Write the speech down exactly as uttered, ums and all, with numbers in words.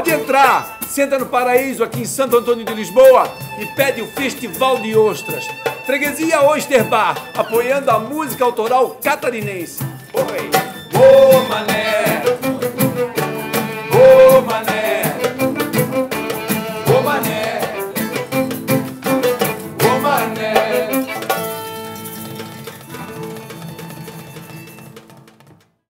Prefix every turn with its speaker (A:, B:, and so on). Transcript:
A: Pode entrar, senta no Paraíso aqui em Santo Antônio de Lisboa e pede o Festival de Ostras. Freguesia Oyster Bar, apoiando a música autoral catarinense. Oi!
B: Ô, mané!